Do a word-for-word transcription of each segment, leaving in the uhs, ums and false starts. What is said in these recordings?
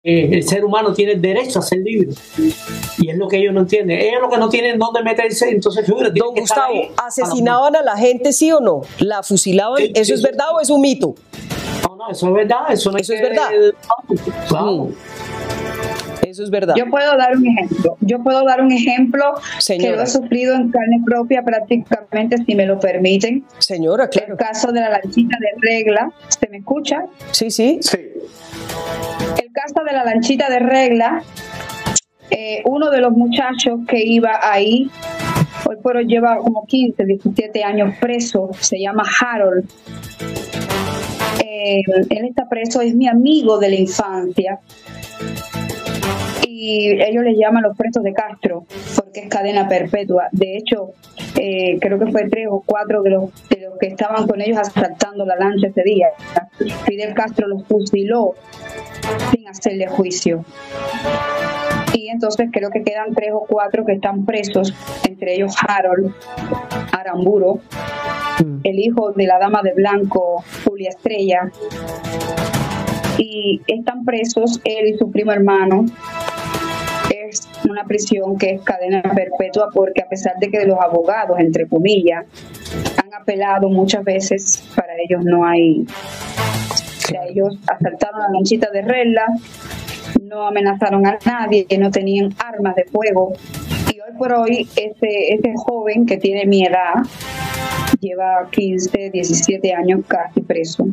Eh, el ser humano tiene el derecho a ser libre. Y es lo que ellos no entienden. Ellos lo que no tienen dónde meterse, entonces figura, Don Gustavo, ¿asesinaban a la gente, sí o no? ¿La fusilaban? Sí, ¿Eso sí, es verdad sí. o es un mito? No, no, eso es verdad. Eso, no eso es, es verdad. Claro. Mm. Eso es verdad. Yo puedo dar un ejemplo. Yo puedo dar un ejemplo Señora. que lo he sufrido en carne propia prácticamente, si me lo permiten. Señora, claro. El caso de la lanchita de Regla. ¿Se me escucha? Sí, sí. Sí. El caso de la lanchita de Regla, eh, uno de los muchachos que iba ahí, hoy por hoy lleva como quince, diecisiete años preso, se llama Harold. Eh, él está preso, es mi amigo de la infancia. Y ellos le llaman los presos de Castro porque es cadena perpetua. De hecho, eh, creo que fue tres o cuatro de los, de los que estaban con ellos asaltando la lancha ese día. Fidel Castro los fusiló sin hacerle juicio. Y entonces creo que quedan tres o cuatro que están presos, entre ellos Harold Aramburo, mm. el hijo de la dama de blanco, Julia Estrella. Y están presos él y su primo hermano. Es una prisión que es cadena perpetua porque a pesar de que los abogados, entre comillas, han apelado muchas veces, para ellos no hay... O sea, ellos asaltaron la lanchita de Regla, no amenazaron a nadie, no tenían armas de fuego. Y hoy por hoy ese, ese joven que tiene mi edad lleva quince, diecisiete años casi preso.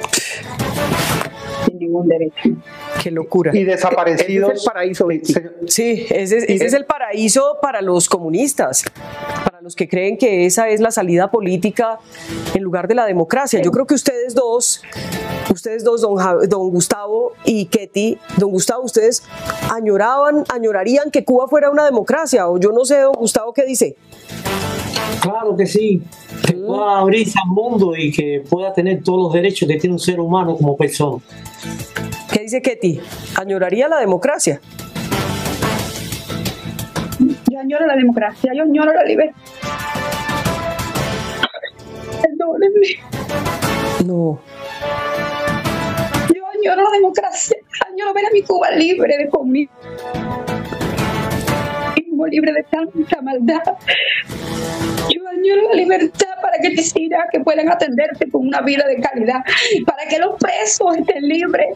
Sin ningún derecho. Qué locura. Y desaparecidos. Ese es el paraíso. Sí, ese, ese es el paraíso para los comunistas, para los que creen que esa es la salida política en lugar de la democracia. Yo creo que ustedes dos, ustedes dos, don, don Gustavo y Ketty, don Gustavo, ustedes añoraban, añorarían que Cuba fuera una democracia, o yo no sé, don Gustavo, ¿qué dice? Claro que sí, que mm. pueda abrirse al mundo y que pueda tener todos los derechos que tiene un ser humano como persona. ¿Qué dice Ketty? ¿Añoraría la democracia? Yo añoro la democracia, yo añoro la libertad. Perdónenme. No. Yo añoro la democracia, añoro ver a mi Cuba libre de conmigo. Libre de tanta maldad. Yo añoro la libertad para que quisiera que puedan atenderse con una vida de calidad, para que los presos estén libres.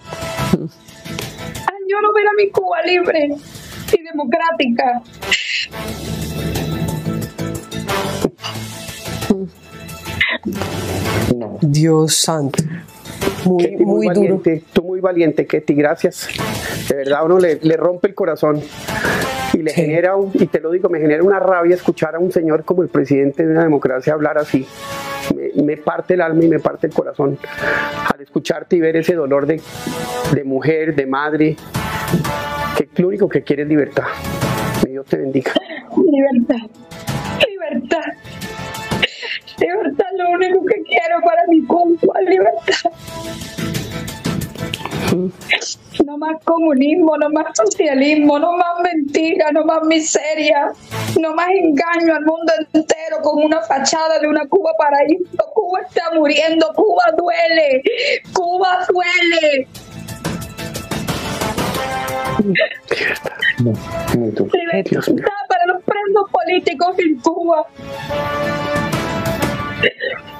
Añoro ver a mi Cuba libre y democrática. No. Dios santo. Muy, Ketty, muy, muy valiente, duro. Tú muy valiente, Ketty, gracias. De verdad, uno le, le rompe el corazón y le sí. genera, un, y te lo digo, me genera una rabia escuchar a un señor como el presidente de una democracia hablar así. Me, me parte el alma y me parte el corazón al escucharte y ver ese dolor de, de mujer, de madre, que lo único que quiere es libertad. Que Dios te bendiga. Libertad, libertad. Libertad, lo único que quiero para mi Cuba, libertad. No más comunismo, no más socialismo, no más mentira, no más miseria, no más engaño al mundo entero con una fachada de una Cuba paraíso. Cuba está muriendo, Cuba duele, Cuba duele. Libertad para los presos políticos en Cuba.